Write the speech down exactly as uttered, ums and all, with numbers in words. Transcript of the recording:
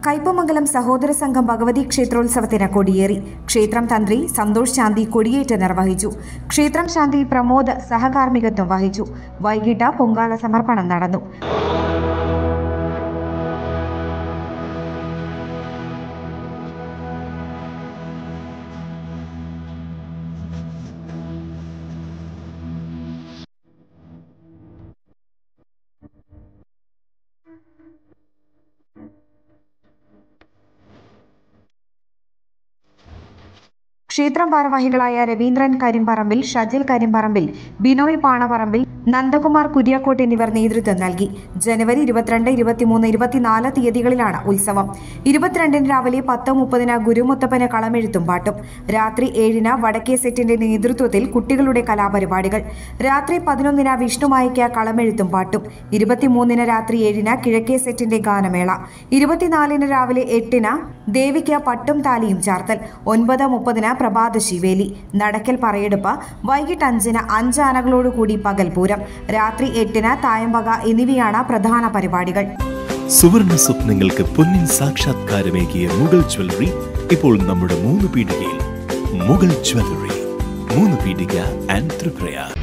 കയ്പമംഗലം സഹോദര സംഘം ഭഗവതി ക്ഷേത്രോത്സവത്തിന് കൊടിയേറി. ക്ഷേത്രം തന്ത്രി സന്തോഷ് ശാന്തി കൊടിയേറ്റ് നിർവഹിച്ചു. ക്ഷേത്രം ശാന്തി പ്രമോദ് സഹകാർമ്മികത്വം വഹിച്ചു. വൈകിട്ട് പൊങ്കാല സമർപ്പണം നടന്നു. ക്ഷേത്രം ഭാരവാഹികളായ രവീന്ദ്രൻ കരിമ്പറമ്പിൽ, ഷജിൽ കരിമ്പറമ്പിൽ, ബിനോയ് പാണപറമ്പിൽ, നന്ദകുമാർ കുര്യാക്കോട്ട് എന്നിവർ നേതൃത്വം നൽകി. ജനുവരി ഇരുപത്തിരണ്ട്, ഇരുപത്തിമൂന്ന്, ഇരുപത്തിനാല് തീയതികളിലാണ് ഉത്സവം. ഇരുപത്തിരണ്ടിന് രാവിലെ പത്ത് മുപ്പതിന് ഗുരുമുത്തപ്പന് കളമെഴുത്തും പാട്ടും. രാത്രി ഏഴിന് വടക്കേ സെറ്റിന്റെ നേതൃത്വത്തിൽ കുട്ടികളുടെ കലാപരിപാടികൾ. രാത്രി പതിനൊന്നിന് വിഷ്ണുമായയ്ക്ക് കളമെഴുത്തും പാട്ടും. ഇരുപത്തിമൂന്നിന് രാത്രി ഏഴിന് കിഴക്കേ സെറ്റിന്റെ ഗാനമേള. ഇരുപത്തിനാലിന് രാവിലെ എട്ടിന് ദേവിക്ക് പട്ടും താലിയും ചാർത്തൽ. ഒൻപത് മുപ്പതിന് പ്രഭാത ശിവേലി. നടക്കൽ പറയെടുപ്പ്. വൈകിട്ട് അഞ്ചിന് അഞ്ചാനകളോടുകൂടി പകൽപൂരം. രാത്രി എട്ടിന് തായമ്പക എന്നിവയാണ് പ്രധാന പരിപാടികൾ. സുവർണ സ്വപ്നങ്ങൾക്ക് പൊന്നിൻ സാക്ഷാത്കാരമേകിയ മുഗൾ ജ്വല്ലറി ഇപ്പോൾ നമ്മുടെ മൂന്ന് പീടികയിൽ. മുഗൾ ജ്വല്ലറി, മൂന്ന് പീടിക ആൻഡ് ത്രിപുര.